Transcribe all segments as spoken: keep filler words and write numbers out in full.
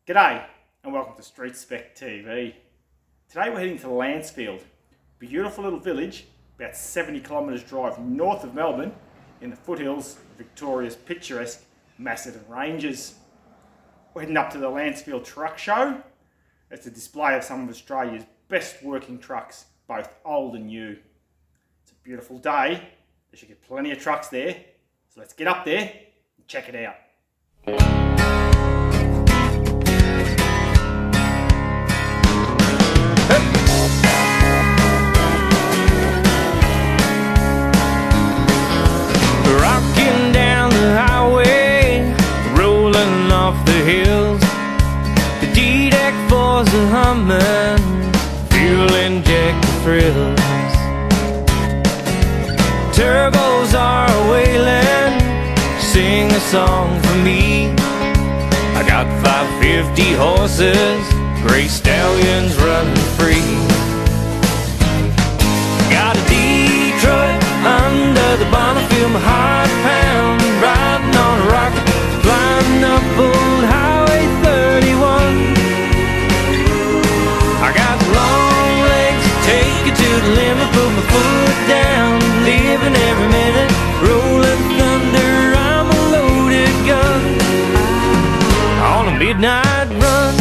G'day and welcome to StreetSpecTV. Today we're heading to Lancefield, beautiful little village about seventy kilometres drive north of Melbourne in the foothills of Victoria's picturesque Macedon Ranges. We're heading up to the Lancefield Truck Show. It's a display of some of Australia's best working trucks, both old and new. It's a beautiful day. There should get plenty of trucks there. So let's get up there and check it out. Rocking down the highway, rolling off the hills. The D-deck fours are humming, fuel inject the thrills. Turbos are wailing, sing a song for me. I got five fifty horses, gray stallions running free. Got a Detroit under the bonnet, feel my heart pound, riding on a rocket, flying up old Highway thirty-one. I got long legs, take it to the limit, put my foot down, living every minute, rolling thunder, I'm a loaded gun on a midnight run.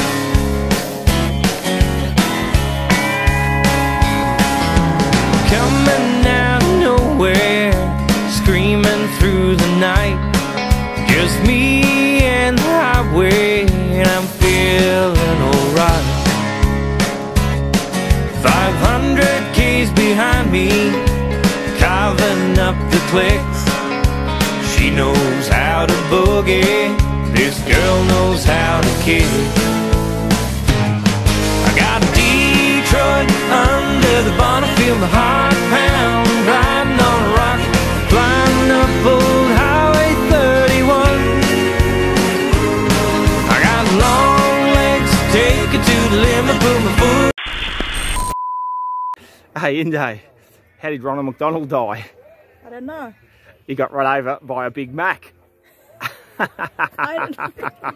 Coming out of nowhere, screaming through the night, just me and the highway, and I'm feeling alright. Five hundred K's behind me, carving up the clicks. She knows how to boogie, this girl knows how to kick. I got a Detroit under the bonnet, feel my heart pound, riding on a rock, flying up old Highway thirty-one. I got long legs, take it to the limit, put my foot. Hey Inday, how did Ronald McDonald die? I don't know. He got run over by a big Mack. I don't know.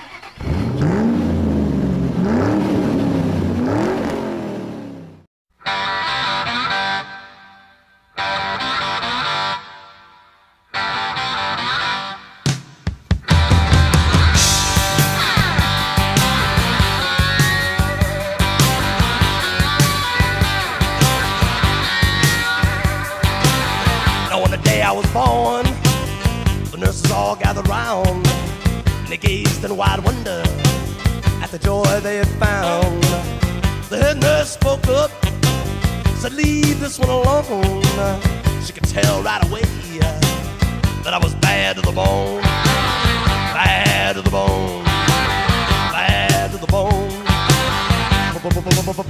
I was born, the nurses all gathered round, and they gazed in wide wonder at the joy they had found. The head nurse spoke up, said, leave this one alone. She could tell right away that I was bad to the bone, bad to the bone, bad to the bone, bad,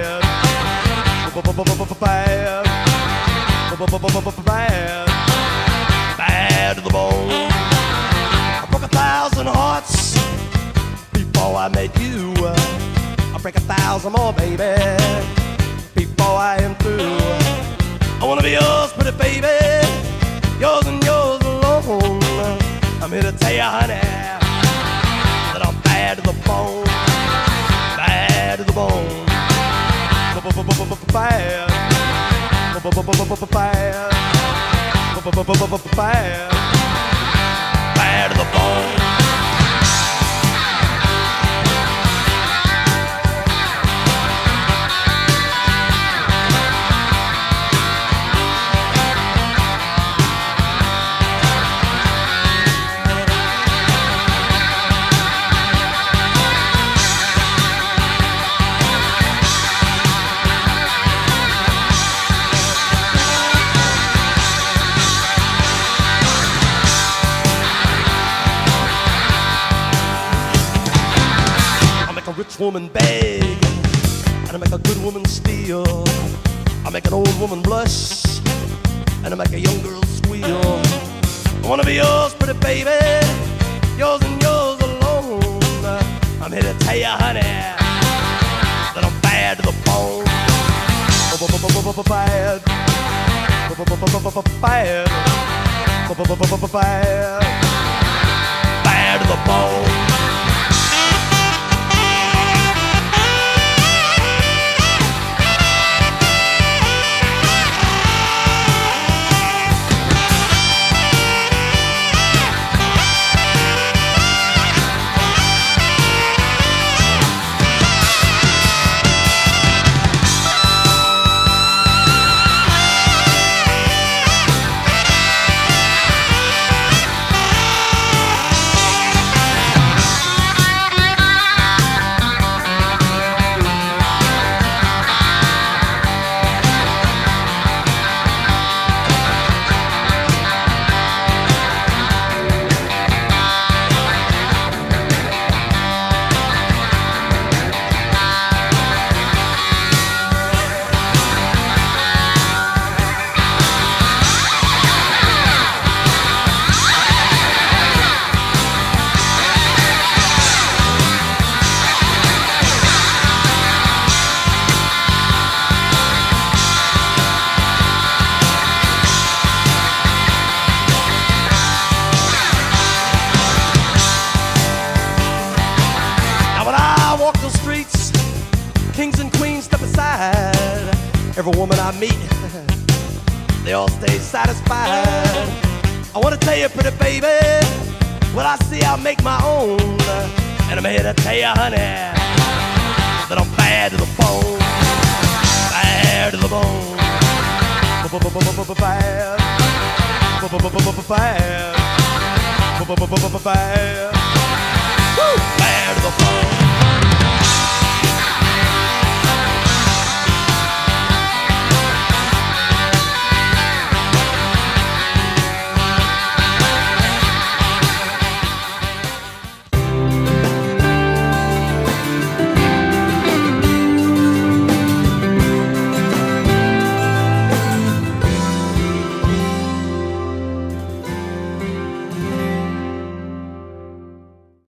bad, bad. Bad to the bone. I broke a thousand hearts before I met you. I'll break a thousand more, baby, before I am through. I wanna be yours, pretty baby, yours and yours alone. I'm here to tell you, honey, that I'm bad to the bone, bad to the bone, bad, bad. Bad, bad to the bone. Rich woman beg, and I make a good woman steal. I make an old woman blush, and I make a young girl squeal. I wanna be yours, pretty baby, yours and yours alone. I'm here to tell you, honey, that I'm bad to the bone. Bad, bad, bad, bad to the bone. queen, step aside. Every woman I meet, they all stay satisfied. I wanna tell you, pretty baby, what I see I'll make my own. And I'm here to tell you, honey, that I'm bad to the bone. Bad to the bone. Bad. Bad. Bad. Bad to the bone.